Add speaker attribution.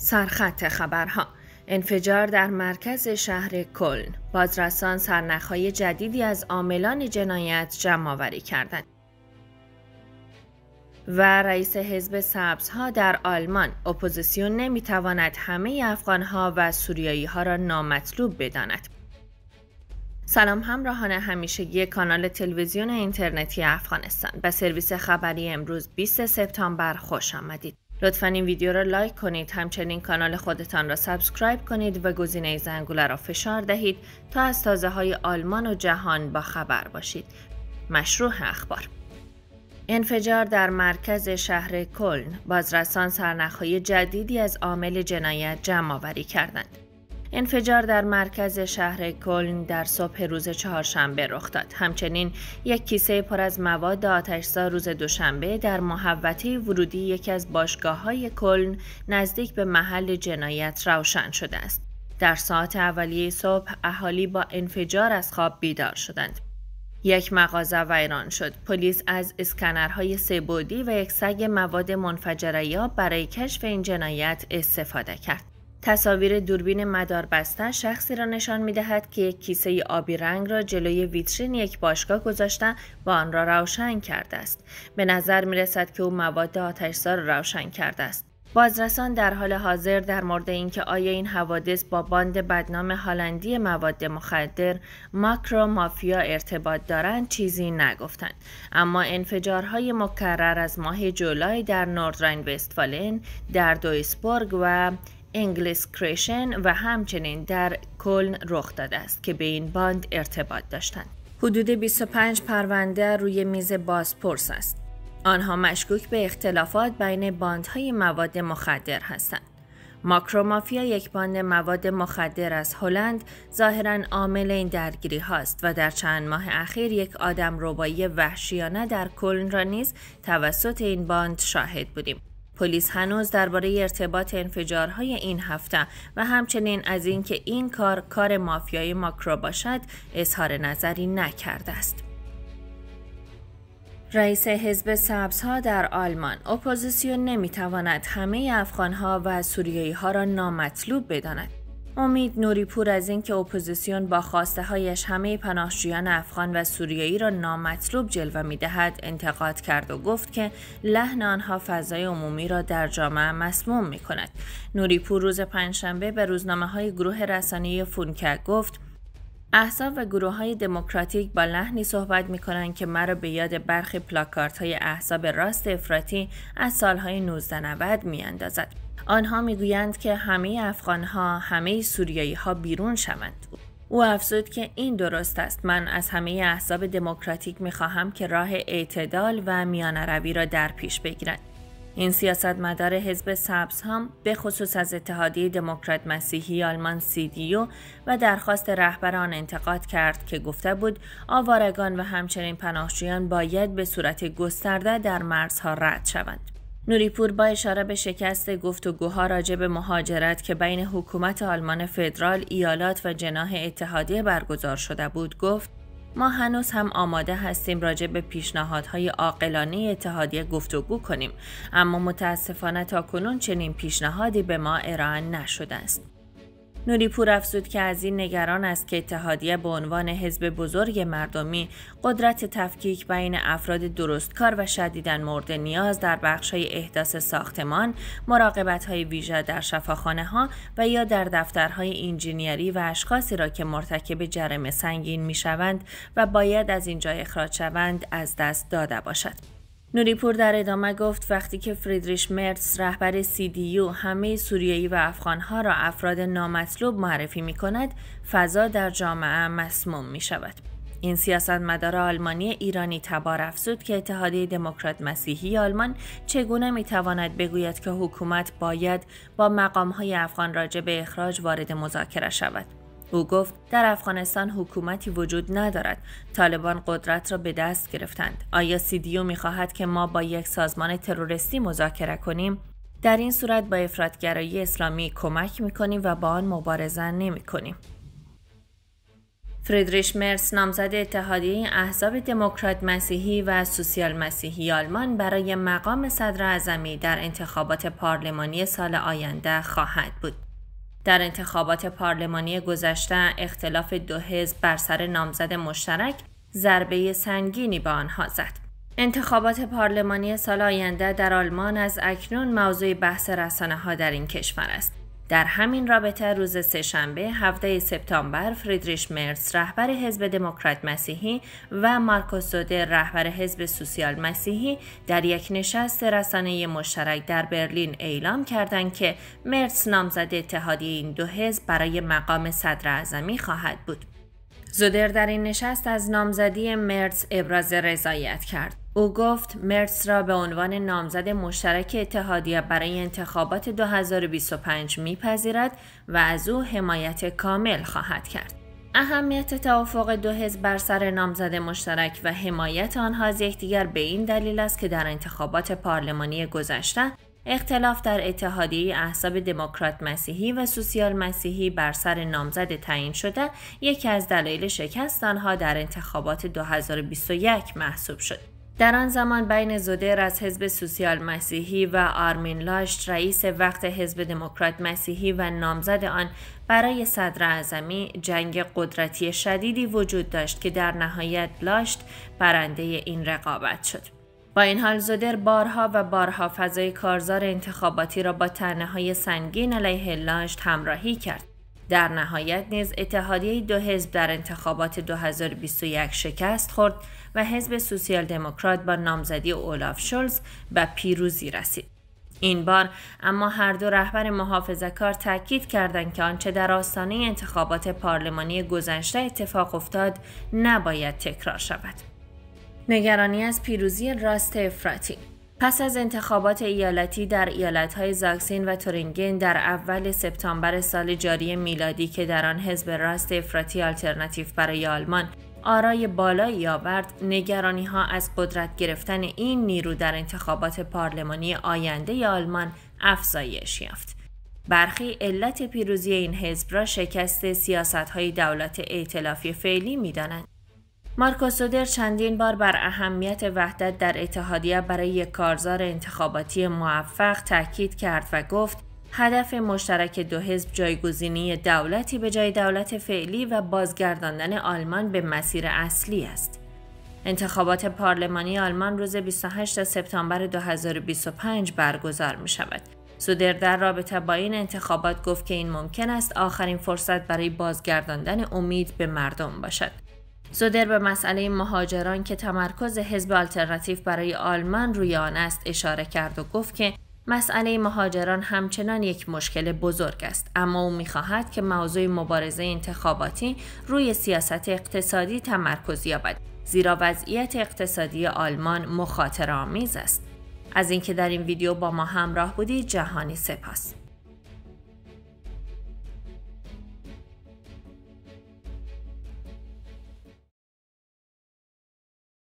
Speaker 1: سرخط خبرها: انفجار در مرکز شهر کلن. بازرسان سرنخ‌های جدیدی از عاملان جنایت جمع‌آوری کردند. و رئیس حزب سبزها در آلمان: اپوزیسیون نمی‌تواند همه افغان‌ها و سوریایی‌ها را نامطلوب بداند. سلام همراهان همیشگی کانال تلویزیون اینترنتی افغانستان. به سرویس خبری امروز 20 سپتامبر خوش آمدید. لطفاً این ویدیو را لایک کنید، همچنین کانال خودتان را سابسکرایب کنید و گزینه زنگوله را فشار دهید تا از تازه‌های آلمان و جهان با خبر باشید. مشروع اخبار: انفجار در مرکز شهر کلن. بازرسان سرنخ‌های جدیدی از عامل جنایت جمع‌آوری کردند. انفجار در مرکز شهر کلن در صبح روز چهارشنبه رخ داد. همچنین یک کیسه پر از مواد آتش‌زا روز دوشنبه در محوطه ورودی یکی از باشگاه‌های کلن نزدیک به محل جنایت روشن شده است. در ساعات اولیه صبح اهالی با انفجار از خواب بیدار شدند. یک مغازه ویران شد. پلیس از اسکنرهای سه‌بعدی و یک سگ مواد منفجره‌یاب برای کشف این جنایت استفاده کرد. تصاویر دوربین مداربسته شخصی را نشان می‌دهد که یک کیسه آبی رنگ را جلوی ویترین یک باشگاه گذاشته و آن را روشن کرده است. به نظر می‌رسد که او مواد آتش‌زا را روشن کرده است. بازرسان در حال حاضر در مورد اینکه آیا این حوادث با باند بدنام هلندی مواد مخدر ماکرو مافیا ارتباط دارند چیزی نگفتند، اما انفجارهای مکرر از ماه جولای در نوردراین وستفالن، در دویسبورگ و انگلیسکریشن و همچنین در کلن رخ داده است که به این باند ارتباط داشتند. حدود 25 پرونده روی میز بازپرس است. آنها مشکوک به اختلافات بین باندهای مواد مخدر هستند. ماکرومافیا یک باند مواد مخدر از هلند ظاهراً عامل این درگیری هاست و در چند ماه اخیر یک آدمربایی وحشیانه در کلن را نیز توسط این باند شاهد بودیم. پلیس هنوز درباره ارتباط انفجارهای این هفته و همچنین از اینکه این کار مافیای ماکرو باشد اظهار نظری نکرده است. رئیس حزب سبزها در آلمان: اپوزیسیون نمیتواند همه افغانها و سوریایی‌ها را نامطلوب بداند. امید نوریپور از اینکه اپوزیسیون با خواسته هایش همه پناهجویان افغان و سوریایی را نامطلوب جلوه می‌دهد انتقاد کرد و گفت که لحن آنها فضای عمومی را در جامعه مسموم می‌کند. نوریپور روز پنجشنبه به روزنامه‌های گروه رسانه‌ای فونکه گفت: احزاب و گروه‌های دموکراتیک با لحنی صحبت می‌کنند که مرا به یاد برخی پلاکاردهای احزاب راست افراطی از سال‌های 1990 می‌اندازد. آنها میگویند که همه افغان‌ها، همه سوریایی‌ها بیرون شوند. او افزود که این درست است. من از همه احزاب دموکراتیک می‌خواهم که راه اعتدال و میانه‌روی را در پیش بگیرند. این سیاستمدار حزب سبزها به خصوص از اتحادیه دموکرات مسیحی آلمان CDU و درخواست رهبر آن انتقاد کرد که گفته بود آوارگان و همچنین پناهجویان باید به صورت گسترده در مرزها رد شوند. نوریپور با اشاره به شکست گفتگوها راجع به مهاجرت که بین حکومت آلمان فدرال، ایالات و جناح اتحادیه برگزار شده بود گفت: ما هنوز هم آماده هستیم راجع به پیشنهادهای عاقلانه اتحادیه گفتگو کنیم، اما متاسفانه تاکنون چنین پیشنهادی به ما ارائه نشده است. نوریپور افزود که از این نگران است که اتحادیه به عنوان حزب بزرگ مردمی قدرت تفکیک بین افراد درستکار و شدیداً مورد نیاز در بخش‌های احداث ساختمان، مراقبت‌های ویژه در شفاخانه‌ها و یا در دفترهای انجینیری و اشخاصی را که مرتکب جرم سنگین می‌شوند و باید از اینجا اخراج شوند از دست داده باشد. نوریپور در ادامه گفت وقتی که فریدریش مرتز رهبر CDU همه سوریایی و افغانها را افراد نامطلوب معرفی می کند، فضا در جامعه مسموم می شود. این سیاستمدار آلمانی ایرانی تبار افزود که اتحادیه دموکرات مسیحی آلمان چگونه می تواند بگوید که حکومت باید با مقامهای افغان راجع به اخراج وارد مذاکره شود. او گفت در افغانستان حکومتی وجود ندارد. طالبان قدرت را به دست گرفتند. آیا CDU می‌خواهد که ما با یک سازمان تروریستی مذاکره کنیم؟ در این صورت با افراطگرایی اسلامی کمک می‌کنیم و با آن مبارزه نمی‌کنیم. فریدریش مرتز نامزد اتحادیه احزاب دموکرات مسیحی و سوسیال مسیحی آلمان برای مقام صدراعظمی در انتخابات پارلمانی سال آینده خواهد بود. در انتخابات پارلمانی گذشته اختلاف دو حزب بر سر نامزد مشترک ضربه سنگینی به آنها زد. انتخابات پارلمانی سال آینده در آلمان از اکنون موضوع بحث رسانه‌ها در این کشور است. در همین رابطه روز سه‌شنبه 17 سپتامبر فریدریش مرتز رهبر حزب دموکرات مسیحی و مارکوس زودر رهبر حزب سوسیال مسیحی در یک نشست رسانه‌ای مشترک در برلین اعلام کردند که مرتز نامزد اتحادیه این دو حزب برای مقام صدراعظمی خواهد بود. زودر در این نشست از نامزدی مرتز ابراز رضایت کرد. او گفت مرتز را به عنوان نامزد مشترک اتحادیه برای انتخابات 2025 می‌پذیرد و از او حمایت کامل خواهد کرد. اهمیت توافق دو حزب بر سر نامزد مشترک و حمایت آنها از یکدیگر به این دلیل است که در انتخابات پارلمانی گذشته اختلاف در اتحادیه احزاب دموکرات مسیحی و سوسیال مسیحی بر سر نامزد تعیین شده یکی از دلایل شکست آنها در انتخابات 2021 محسوب شد. در آن زمان بین زودر از حزب سوسیال مسیحی و آرمین لاشت رئیس وقت حزب دموکرات مسیحی و نامزد آن برای صدراعظمی جنگ قدرتی شدیدی وجود داشت که در نهایت لاشت برنده این رقابت شد. با این حال زودر بارها فضای کارزار انتخاباتی را با طعنه‌های سنگین علیه لاشت همراهی کرد. در نهایت نیز اتحادیه دو حزب در انتخابات 2021 شکست خورد و حزب سوسیال دموکرات با نامزدی اولاف شولز به پیروزی رسید. این بار اما هر دو رهبر محافظه‌کار تاکید کردند که آنچه در آستانه انتخابات پارلمانی گذشته اتفاق افتاد نباید تکرار شود. نگرانی از پیروزی راست افراطی. پس از انتخابات ایالتی در ایالت‌های زاکسین و تورینگن در اول سپتامبر سال جاری میلادی که در آن حزب راست افراطی آلترناتیو برای آلمان آرای بالایی آورد، نگرانی‌ها از قدرت گرفتن این نیرو در انتخابات پارلمانی آینده آلمان افزایش یافت. برخی علت پیروزی این حزب را شکست سیاست‌های دولت ائتلافی فعلی می‌دانند. مارکوس زودر چندین بار بر اهمیت وحدت در اتحادیه برای یک کارزار انتخاباتی موفق تاکید کرد و گفت هدف مشترک دو حزب جایگزینی دولتی به جای دولت فعلی و بازگرداندن آلمان به مسیر اصلی است. انتخابات پارلمانی آلمان روز 28 سپتامبر 2025 برگزار می شود. زودر در رابطه با این انتخابات گفت که این ممکن است آخرین فرصت برای بازگرداندن امید به مردم باشد. زودر به مسئله مهاجران که تمرکز حزب آلترناتیو برای آلمان روی آن است اشاره کرد و گفت که مسئله مهاجران همچنان یک مشکل بزرگ است، اما او می‌خواهد که موضوع مبارزه انتخاباتی روی سیاست اقتصادی تمرکز یابد، زیرا وضعیت اقتصادی آلمان مخاطره‌آمیز است. از اینکه در این ویدیو با ما همراه بودید جهانی سپاس.